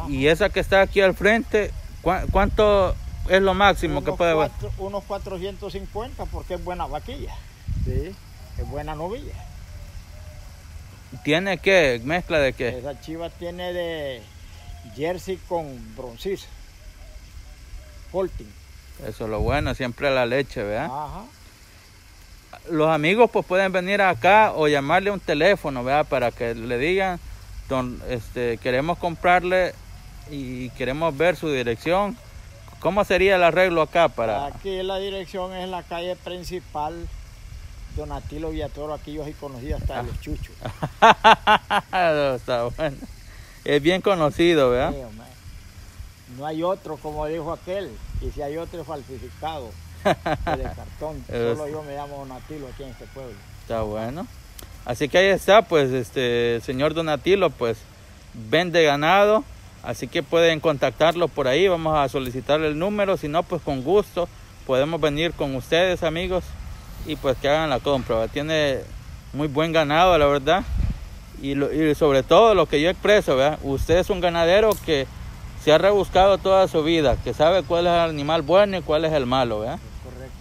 Y esa que está aquí al frente, ¿cuánto es lo máximo que puede haber? Unos 450 porque es buena vaquilla. Sí, es buena novilla. ¿Tiene qué? ¿Mezcla de qué? Esa chiva tiene de Jersey con broncis. Holting. Eso es lo bueno, siempre la leche, ¿verdad? Ajá. Los amigos pues pueden venir acá o llamarle un teléfono, ¿verdad? Para que le digan, queremos comprarle y queremos ver su dirección. ¿Cómo sería el arreglo acá para...? Aquí la dirección es la calle principal Donatilo Villatoro. Aquí yo sí conocí hasta los chuchos. Está bueno. Es bien conocido, ¿verdad? Sí, no hay otro, como dijo aquel. Y si hay otro, falsificado. De cartón. Solo yo me llamo Donatilo aquí en este pueblo. Está bueno. Así que ahí está, pues, señor Donatilo, pues, vende ganado. Así que pueden contactarlo por ahí. Vamos a solicitarle el número. Si no, pues con gusto podemos venir con ustedes, amigos, y pues que hagan la compra, ¿verdad? Tiene muy buen ganado, la verdad. Y sobre todo lo que yo expreso, ¿verdad? Usted es un ganadero que se ha rebuscado toda su vida, que sabe cuál es el animal bueno y cuál es el malo, ¿verdad? Correcto.